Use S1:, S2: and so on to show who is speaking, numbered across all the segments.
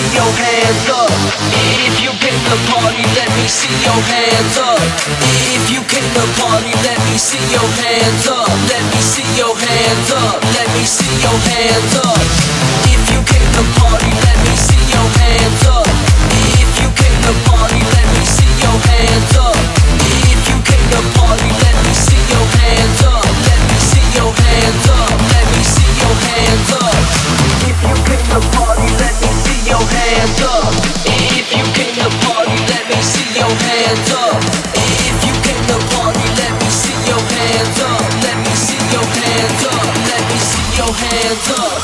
S1: see your hands up. If you came to party, let me see your hands up. If you came to party, let me see your hands up. Let me see your hands up. Let me see your hands up. If you came to party, let me see your hands up. If you came to party, let me see your hands up. If you came to party, let me see your hands up. Let me see your hands up. Let me see your hands up. If you came to party, let me see your hands up. If you came to party, let me see your hands up. If you came to party, let me see your hands up. Let me see your hands up. Let me see your hands up.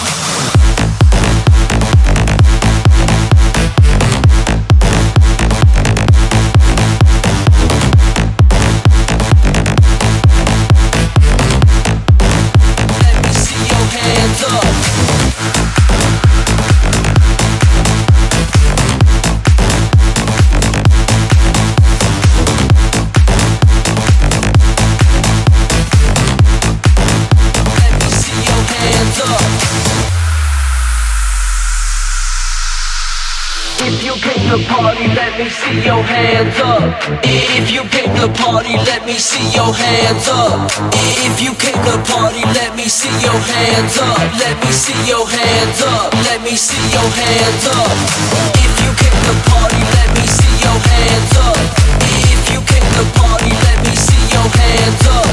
S1: If you came to party, let me see your hands up. If you came to party, let me see your hands up. If you came to party, let me see your hands up. Let me see your hands up. Let me see your hands up. If you came to party, let me see your hands up. If you came to party, let me see your hands up.